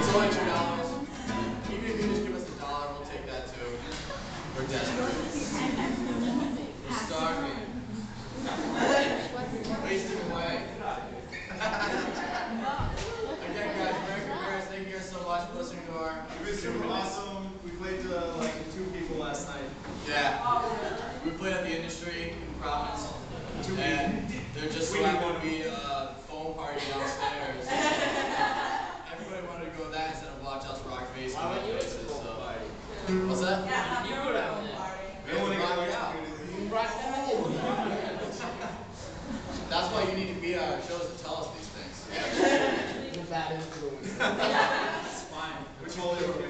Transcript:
It's only $2. Even if you just give us $1, we'll take that too. We're desperate. We're starving. Wasting away. Again, guys, Merry Congrats. Thank you guys so much for listening to our. It was super awesome. We played to like 2 people last night. Yeah. We played at the Industry in Providence. And there just so happened to be a foam party downstairs. Everybody wanted to go to that instead of watch us rock faces. So. What's that? Yeah, you go down there. We don't want to get out. Right home. That's why you need to be at our shows to tell us these things. Bad influence. It's fine. We're totally okay.